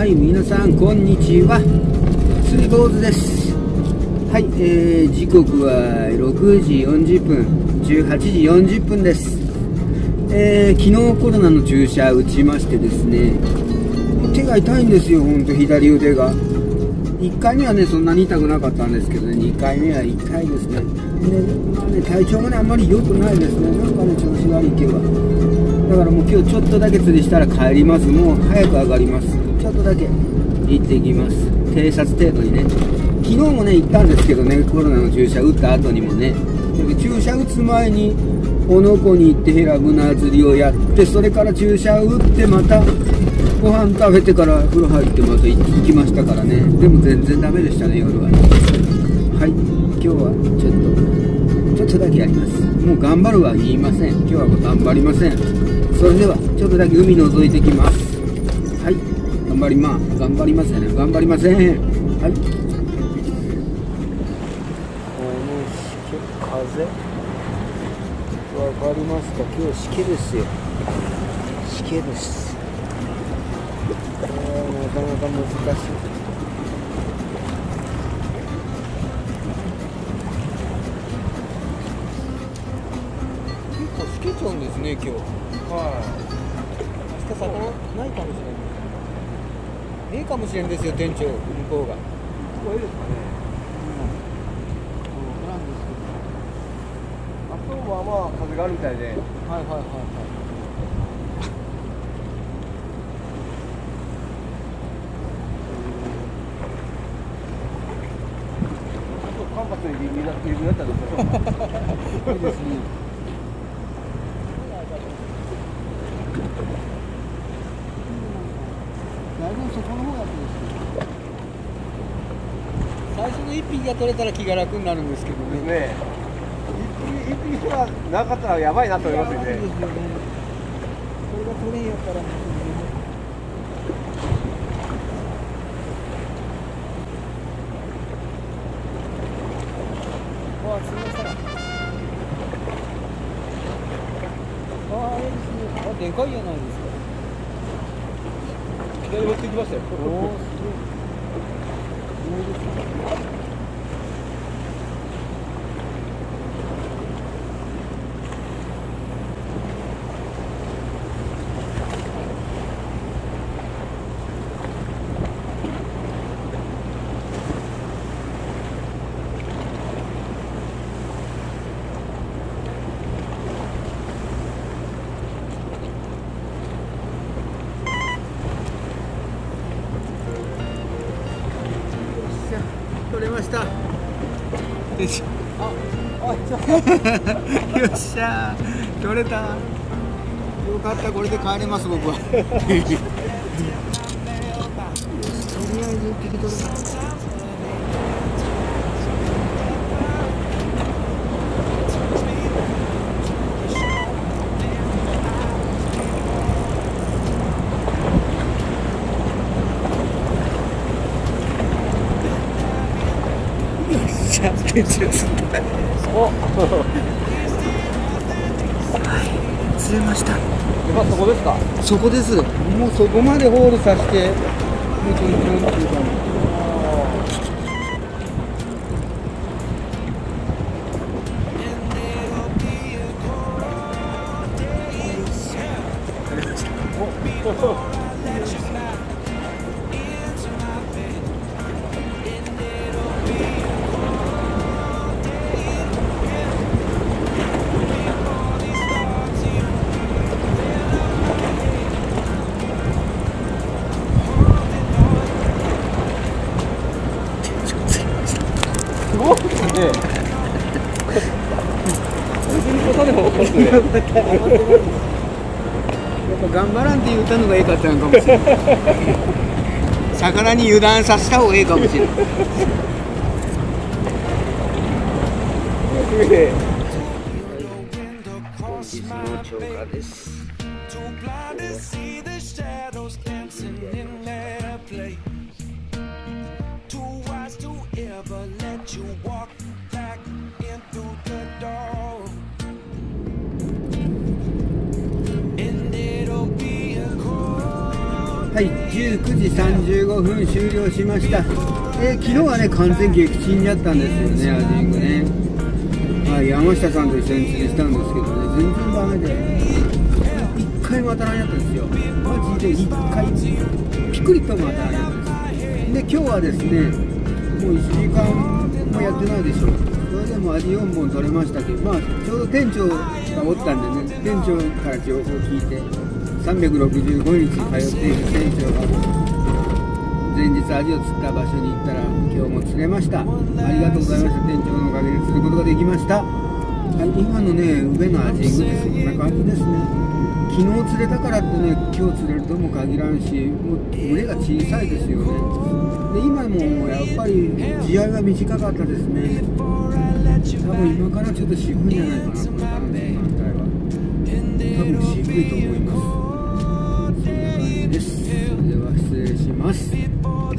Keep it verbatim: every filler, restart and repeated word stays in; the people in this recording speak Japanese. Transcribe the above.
、皆さんこんにちは、水坊主です。はい、えー、時刻はろくじよんじゅっぷん、じゅうはちじよんじゅっぷんです。えー、昨日コロナの注射打ちましてですね、手が痛いんですよ、ほんと左腕が。いっかいめはねそんなに痛くなかったんですけどね、にかいめは痛いですね。で、まあね、体調がねあんまり良くないですね。なんかね調子悪い今日は。だからもう今日ちょっとだけ釣りしたら帰ります。もう早く上がります。ちょっとだけ行ってきます。偵察程度にね。昨日もね行ったんですけどね、コロナの注射打った後にもね。注射打つ前におのこに行ってヘラブナ釣りをやって、それから注射を打ってまたご飯食べてから風呂入ってまた行きましたからね。でも全然ダメでしたね、夜は。はい、今日はちょっとちょっとだけやります。もう頑張るは言いません。今日は頑張りません。それではちょっとだけ海覗いてきます。はい、頑張りまー頑張りませんね。頑張りません。はい。このしけ風わかりますか？今日しけですよ。しけです。なかなか難しい。結構しけちゃうんですね、今日。はい。明日魚ないかもしれない。ねえかもしれんですよ、店長、向こうが。ここいいですかね。うん。なんですけど。あそこはまあ風があるみたいで。はいはいはいはい。カンパスに入れるやったんですよ。いいですね。だいぶそこの方がいいですね。最初の一匹が取れたら気が楽になるんですけどね。ね。一匹一匹がなかったらやばいなと思いますよね。そうですよね。これが取れんやったらもう。あ、すみません。ああ、いいですね。あ、でかいじゃないですか。左持ってきましたよ。おお、すごい。どうですか。取れました。よいしょ。あ、あ、よっしゃー、取れた。よかった、これで帰れます、僕は。とりあえず一匹取れた。お、はい、釣れました。やっぱそこですか？そこです。もうそこまでホールさせて、もうちょんちょんっていうか。お頑張らんって言ったのがええかったのかもしれない。魚に油断させた方がええかもしれない。本日の超過です。ははい、じゅうくじさんじゅうごふん終了しました。えー、昨日はね、完全撃沈やったんですよね、アジングね。はい、山下さんと一緒に釣りしたんですけどね、全然ダメで、いっかいも当たらんやったんですよ。マジでいっかい、ピクリとも当たらんやったんです。で、今日はですね、もういちじかんもやってないでしょう。それでもアジよんぼん取れましたけど、まあ、ちょうど店長がおったんでね、店長から情報を聞いて、さんびゃくろくじゅうごにち通っている店長が前日アジを釣った場所に行ったら今日も釣れました。ありがとうございました。店長のおかげで釣ることができました。はい、今のね上のアジングです。こんな感じですね。昨日釣れたからってね今日釣れるとも限らんし、もう群れが小さいですよね。で今もやっぱり地合いが短かったですね。多分今からちょっと渋いんじゃないかな、このバランスの反対は多分渋いと思います。そんな感じです。それでは失礼します。